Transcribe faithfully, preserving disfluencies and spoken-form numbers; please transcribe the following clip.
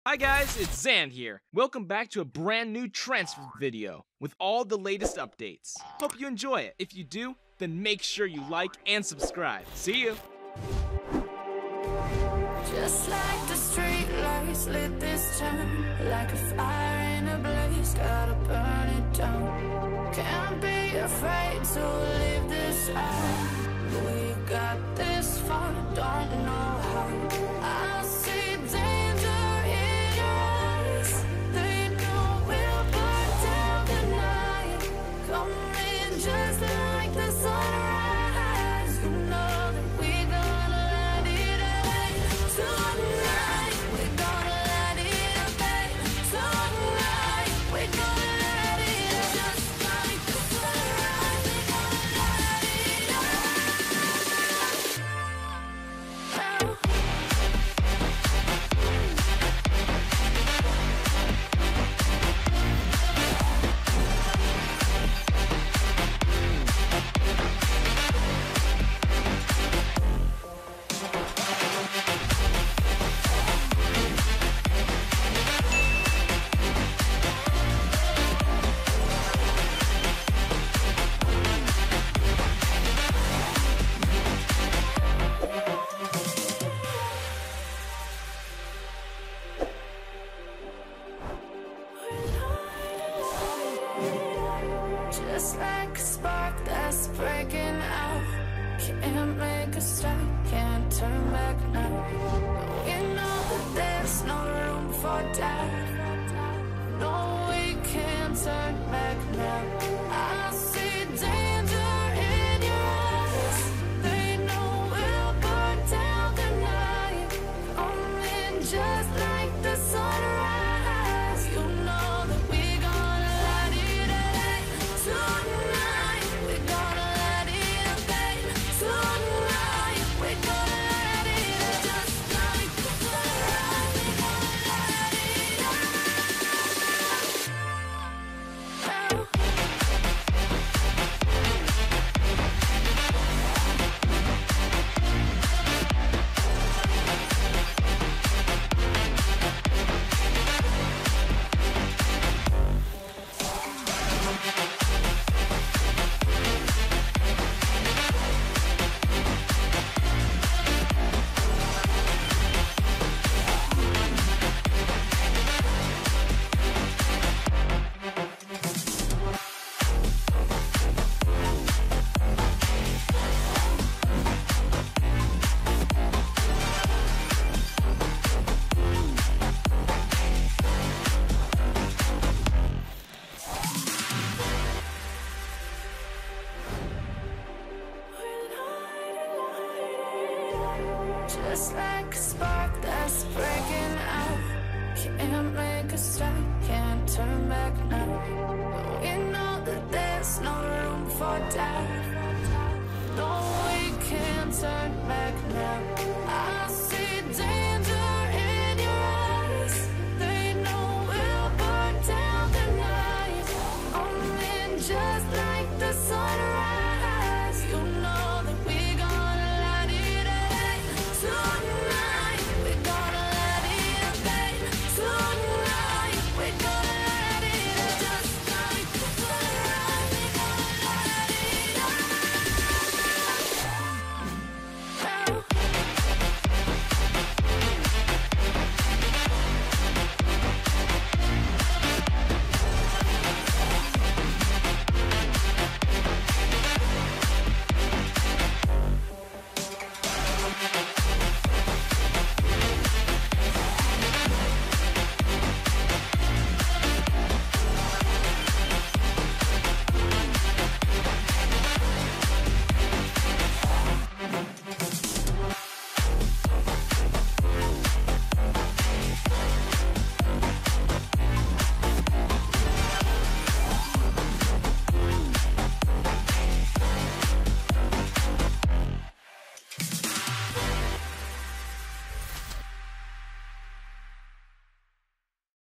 Hi guys, it's Zan here. Welcome back to a brand new transfer video with all the latest updates. Hope you enjoy it. If you do, then make sure you like and subscribe. See you! Just like the street lights lit this town, like a fire in a blaze, gotta burn it down. Can't be afraid to leave this out. We got this far, don't know how. I see danger in your eyes. They know we'll burn down the night. Coming just like the sunrise. You know that we gonna let it out. Tonight, we're gonna let it out. Tonight, we're gonna let it out. Just like the sunrise, we're gonna let it out. Just like a spark that's breaking out. Can't make a stop, can't turn back now. We know that there's no room for doubt. No, we can't turn back now. I see danger in your eyes. They know we'll burn down the night. Coming just like the sunrise. You know that we gonna let it out. Tonight, we're gonna let it out. Tonight, we're gonna let it out. Just like the sunrise, we're gonna let it out. Just like a spark that's breaking out. Can't make a stop, can't turn back now. We know that there's no room for doubt. No, we can't turn back.